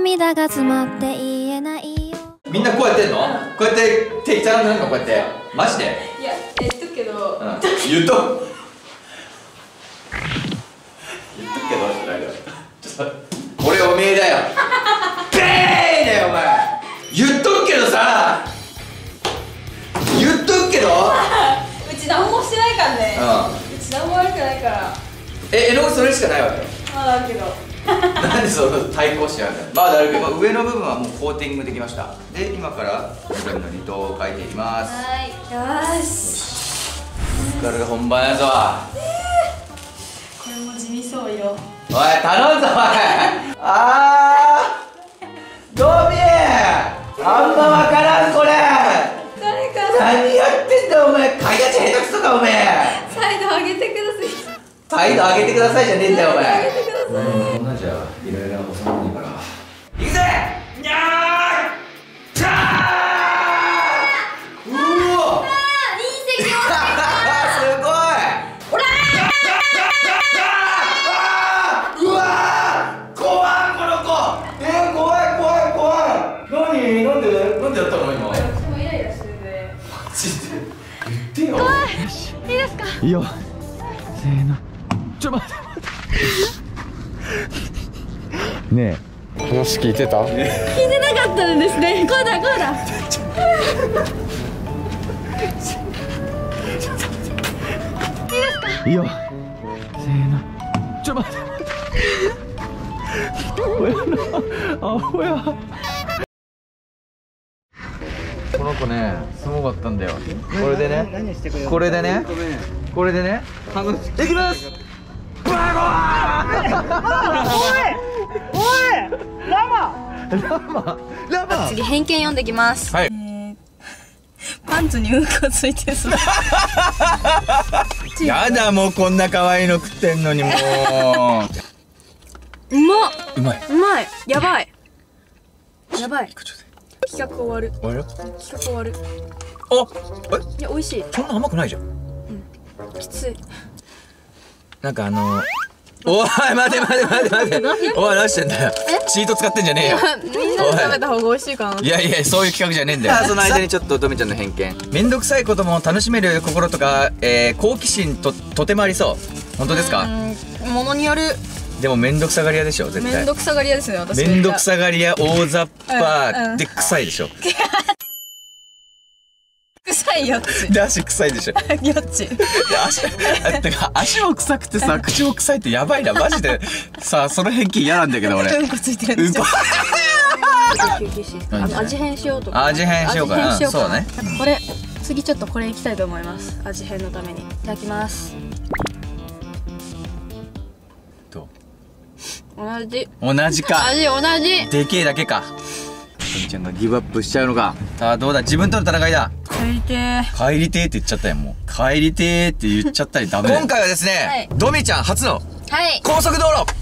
涙が詰まって言えないよ。 みんなこうやってんの？こうやって手ちゃんなんかこうやってマジで？ いやけど、 言っとくけどってないよ。ちょっとこれおめえだよ。ベーだよお前。言っとくけどさ。言っとくけど。 うち何もしてないからね。うち何も悪くないから。 絵の具それしかないわけよ。 まだあるけど。 なんでその対抗しやがるの？まああるけど上の部分はもうコーティングできました。で今から緑の糸を描いていきます。 はい。よし。 これが本番やぞ。 これも地味そうよ。 おい頼んぞおい。ドミあんまわからんこれ。 誰か何やってんだお前。買い出し下手くそかお前。 再度上げてください。 再度上げてくださいじゃねえんだよお前。 上げてください。 こんなじゃイライラ収まらないから。いくぜ。にゃー。チャー。うお。 隕石を。 すごい。 ほら。 うわー。怖いこの子。怖い。なんでやったの今。 私もイライラしてるね。 マジで。言ってよ。 いいですか？ いいよ。せーの。ちょ待って。ねえ。話聞いてた？ 聞いてなかったんですね。こうだ。 いいよ。せーの。ちょ待って。アホや。この子ね、すごかったんだよ。これでね、できます。おい、ラマ。 次偏見読んできます。 はい。 パンツにうんこついてそう。 やだもうこんな可愛いの食ってんのにもう。 うまっ。 うまい。 やばい。企画終わる。 終わる？ あ、いや美味しい。 そんな甘くないじゃん。 きつい。 なんかおい待て。おい何してんだよ。チート使ってんじゃねえよ。 みんなで食べた方が美味しいかな。 いやそういう企画じゃねえんだよ。その間にちょっとドミちゃんの偏見。めんどくさいことも楽しめる心とか、好奇心とてもありそう。本当ですか？ ものによる。 でもめんどくさがり屋でしょ絶対。 めんどくさがり屋ですね私。 めんどくさがり屋大雑把で臭いでしょ。 臭いよっち。 で足臭いでしょ。 よっち。 足も臭くてさ口も臭いってやばいなマジで。さあその偏見嫌なんだけど俺。 うんこついてるんですよ。味変しようとか。 味変しようかな。そうね。 これ次ちょっとこれいきたいと思います。味変のためにいただきます。 どう？ 同じか。味同じ。 でけえだけか。ドミちゃんがギブアップしちゃうのか。さあどうだ自分との戦いだ。 帰りてー。 帰りてーって言っちゃったよもう。帰りてーって言っちゃったりダメ。今回はですね、ドミちゃん初の高速道路。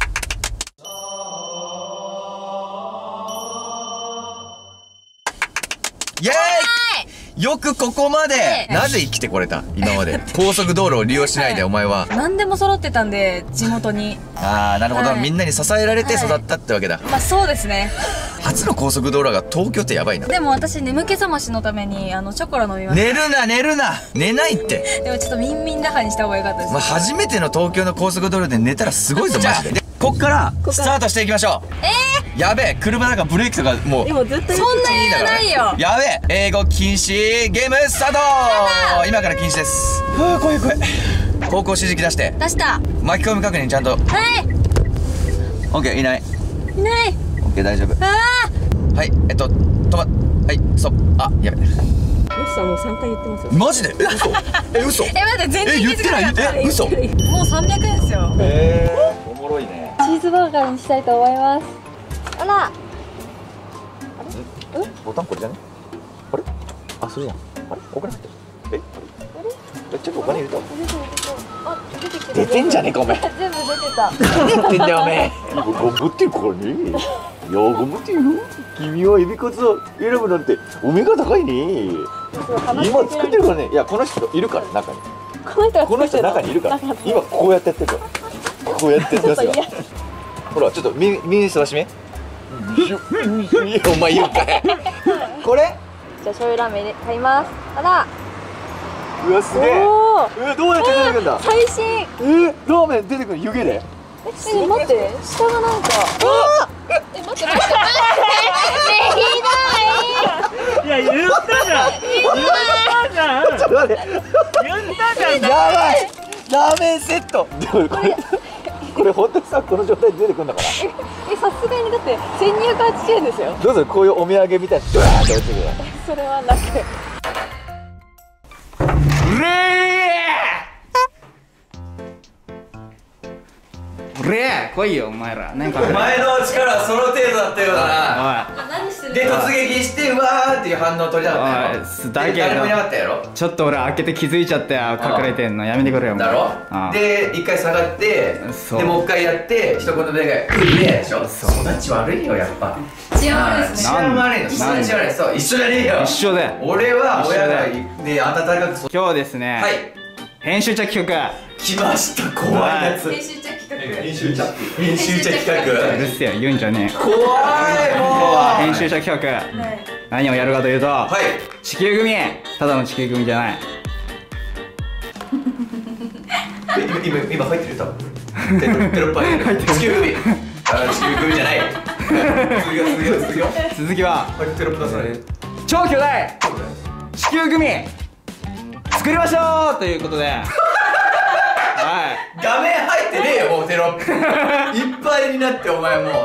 イエーイ。よくここまでなぜ生きてこれた今まで。高速道路を利用しないでお前は。 何でも揃ってたんで地元に。 ああなるほど、みんなに支えられて育ったってわけだ。 まあそうですね。 初の高速道路が東京ってやばいな。 でも私眠気覚ましのためにチョコラ飲みました。 寝るな寝ないって。 でもちょっとミンミン打破にした方が良かったです。 まあ初めての東京の高速道路で寝たらすごいぞマジで。こっからスタートしていきましょう。やべえ車なんかブレーキとかもうでもずっとそんな言いなないよ。 やべえ英語禁止ゲームスタート。今から禁止です。はあ怖い。方向指示器出して。 出した。 巻き込み確認ちゃんと。 はい。 オッケーいない。 いない。 オッケー大丈夫。はい止まはいストップ。あやべえ。 ヨシさんもう3回言ってますよ。 マジで？嘘？ 待って全然気づかなかった。 嘘？もう 300円ですよ。 おもろいね。 チーズバーガーにしたいと思います。あら。 ボタンこれじゃね？あれ？あそれじゃん。あれ？お金入ってる。あれ？ちょっとお金入れた。出てんじゃねえかお前。 全部出てた。 出てんだよお前。頑張ってるからね。頑張ってるよ。君はエビカツを選ぶなんてお目が高いね。今作ってるからね。いやこの人いるから中に。この人中にいるから。今こうやってやってるから。こうやってやってますよ。ほらちょっと見せわしめ。 お前言うかい。これじゃあ醤油ラーメンで買います。あら、 うわすげえ。 おどうやって出てくるんだ。 最新。 ラーメン出てくる湯気で。 待って、下がなんか。待って待って。ねいや、言ったじゃん。 ちょっと待って。やばい。ラーメンセット。でもこれ本当にさ、この状態で出てくるんだから。 さすがにだって1280円ですよ。 どうする、こういうお土産みたいなドワーって落ちてくる。 それはなく。 うれ来いよお前ら。なんかお前の力はその程度だったようだな。 何してるで突撃してうわーっていう反応取りたかったやろ。 だけど誰もいなかったやろ。 ちょっと俺開けて気づいちゃったよ。隠れてんのやめてくれよ。 だろ。で一回下がって、でもう一回やって一言目が「うめえ」でしょ。育ち悪いよやっぱ。 治安悪いですね。 治安悪いの。育ち悪い。そう一緒じゃねえよ。 一緒で俺は親がね温かく。 今日ですね、 はい、 編集者企画来ました。怖いやつ。 編集者企画。 編集者企画。 うるせえよ言うんじゃねえ。 怖いもう。 編集者企画、何をやるかというと、地球グミ。ただの地球グミじゃない。 今入ってる多分。テロップ入ってる。地球グミ。地球グミじゃない。 続きはテロップ出さない。 超巨大地球グミ作りましょうということで画面入ってねえよもうテロップ。いっぱいになってお前もう。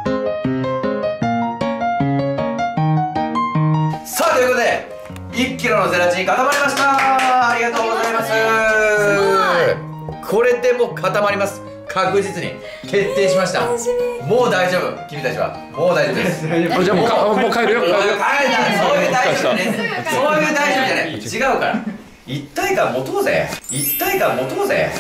さあということで1キロのゼラチン固まりました。ありがとうございます。これでもう固まります。確実に決定しました。もう大丈夫。君たちはもう大丈夫です。じゃあもう帰るよ。帰るな。そういう大丈夫じゃねえ。そういう大丈夫じゃない。違うから一体感持とうぜ。一体感持とうぜ。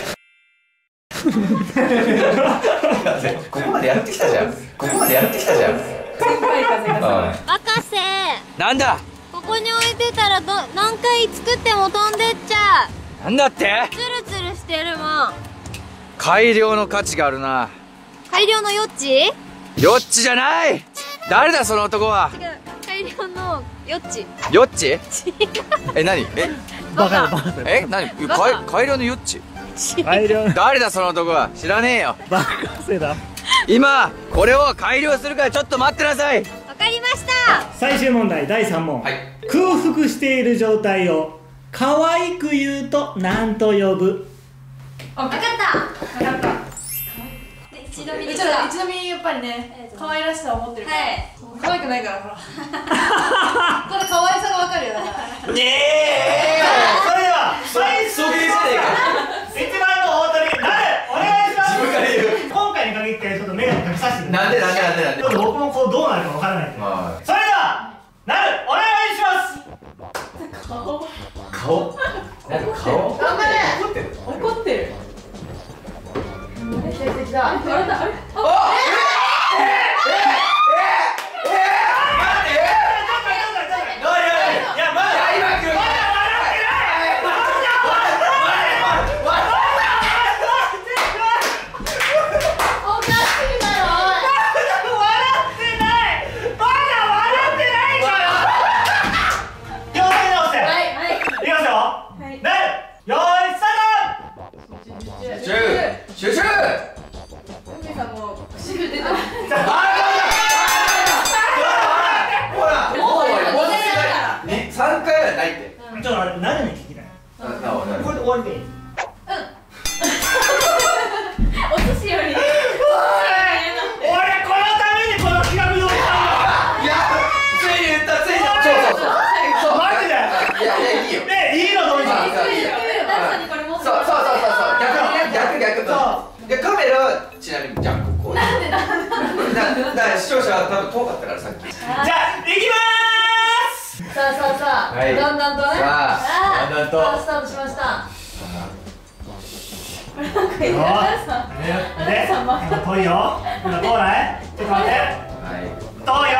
ここまでやってきたじゃん。ここまでやってきたじゃん。 先輩風が。 博士、 なんだ。 ここに置いてたら何回作っても飛んでっちゃう。 なんだって。 ツルツルしてるもん。 改良の価値があるな。 改良のヨッチ？ ヨッチじゃない。誰だその男は。 違う、改良のヨッチ。 ヨッチ？え、何？ バカバカ。 何？改良のヨッチ？ 改良。 誰だその男は。知らねえよ。 バカせだ。 今これを改良するからちょっと待ってなさい。 わかりました。 最終問題第3問。空腹している状態を可愛く言うと何と呼ぶ？ わかった。一度見やっぱりね、可愛らしさを持ってるから。可愛くないからほら。これ可愛さがわかるよだから。 ねえ。それでは最初の一番の大鳥なるお願いします。自分から言う。今回に限ってちょっと目をかけさせて。 なんで。 ちょっと僕もこうどうなるかわからない。それではなるお願いします。 顔。なんか顔。 頑張れ。怒ってる。 集中。 海さんもう汁出てる。 ほら、もう3回はないって。 ちょっと何に聞きたい？これで終わりでいい？ お寿司より。 俺このためにこの企画用意したんだ。 いや、ついに言った。そうマジで。 いやいいよ。 ね、いいのどうした？ 逆。カメラはちなみにじゃんこう。なんでだから視聴者は多分遠かったからさっき。 じゃあ行きまーす。 さあ、だんだんとね。 だんだんとスタートしました。これなんか遠いよ。今遠ない？ちょっと待って。遠いよ。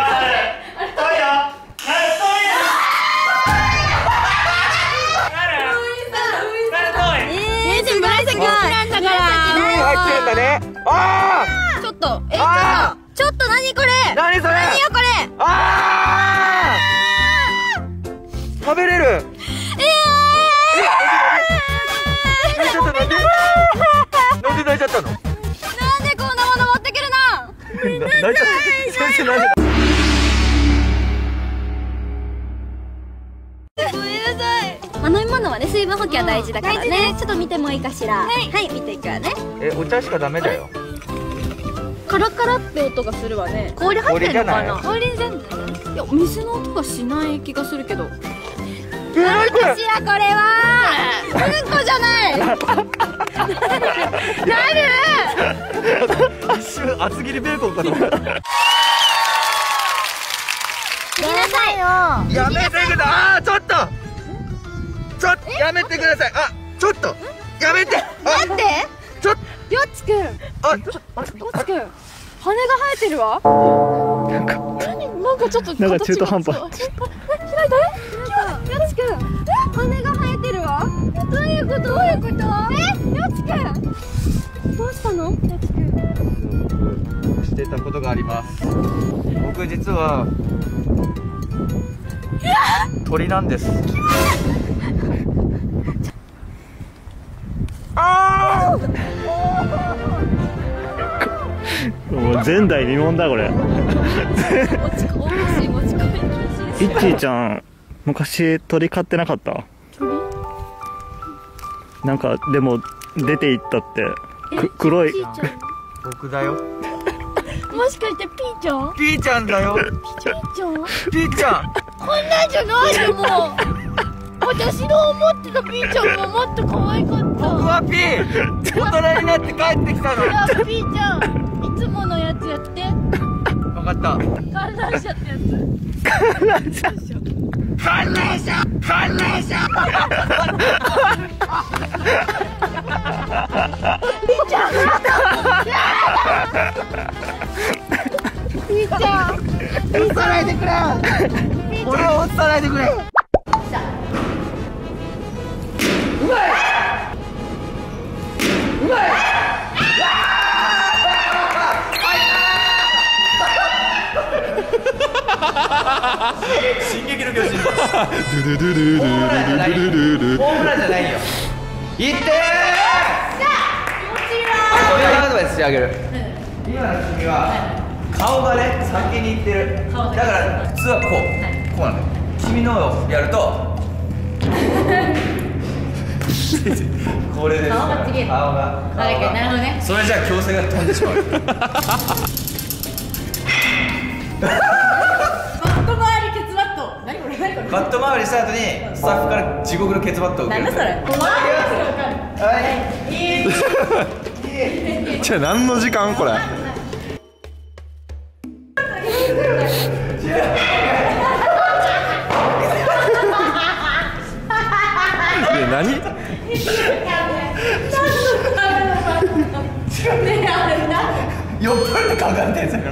紫なんだから。 入ってるんだね。 ちょっとちょっと何これ。 何それ。 何よこれ。 あー食べれる。ちょっとなんで泣いちゃったの。 なんでこんなもの持ってくるの。 泣いちゃった。先生泣いちゃった。 ごめんなさい。飲み物はね、水分補給は大事だからね。ちょっと見てもいいかしら。はい、見ていくわね。 お茶しかダメだよ。 カラカラって音がするわね。 氷入ってるのかな。 氷じゃない。いや、水の音がしない気がするけど。 何かしらこれは。うんこじゃない。 一瞬厚切りベーコンかと思った。 見なさいよ。 やめてください。あーちょっとやめてください。あちょっとやめて。 待って。 ちょっとよっちくん。よあっちくん。羽が生えてるわ。なんかちょっとなんか中途半端。 開いた。よっちくん。羽が生えてるわ。どういうこと。よっちくん。どうしたの。よっちくん。 してたことがあります。僕実は鳥なんです。 もう前代未聞だこれ。いっちーちゃん昔鳥飼ってなかった？なんかでも出て行ったって黒い。 僕だよ。 もしかしてピーちゃん？ ピーちゃんだよ。 ピーちゃん？ ピーちゃん。 こんなんじゃないよもう。私の思ってたピーちゃんがもっと可愛かった。 僕はピー。大人になって帰ってきたの。 いやピーちゃん、いつものやつやって。 分かった。 観覧車ってやつ。 観覧車。 ピーちゃん。 映さないでくれ。俺を映さないでくれ。 進撃の巨人。ホームランじゃないよ。いってー。俺がアドバイスしてあげる。今の君は顔がね先にいってる。だから普通はこうなんだよ。君のをやるとこれです。顔が。なるほどね。それじゃあ矯正が飛んでしまう。バット回りした後にスタッフから地獄のケツバットを受ける。なんだそれ。はい。 じゃあ何の時間これ。何？ 酔っ払って考えてんすよ。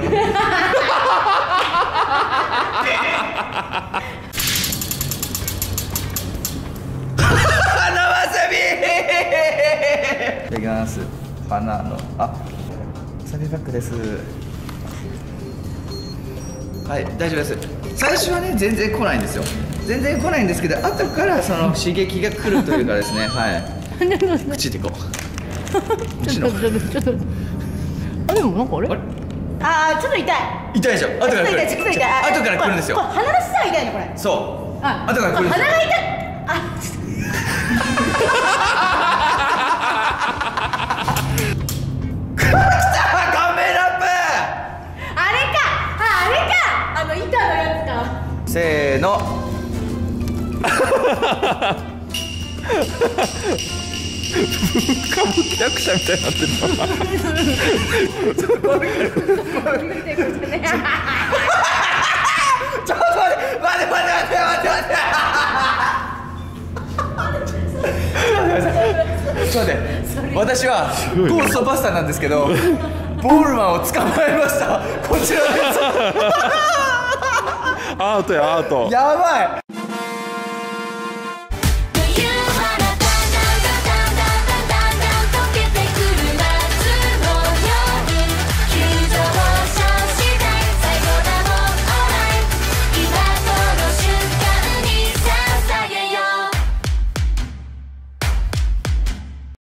いただきます。花のわさびパックです。はい、大丈夫です。最初はね全然来ないんですよ。全然来ないんですけど、後からその刺激が来るというかですね。はい。口でこう。ちょっとあ、でもなんかあれ？あー、ちょっと痛い。 痛いでしょ。後から来る。 ちょっと痛い。 後から来るんですよ。 鼻の下が痛いのこれ。 そう。後から来るんですよ。 鼻が痛い。あ、 せーの。 歌舞伎役者みたいになってる。 ちょっと待って。私はゴーストバスターなんですけど、ボールマンを捕まえました。こちらです。 アートやアート。 やばい。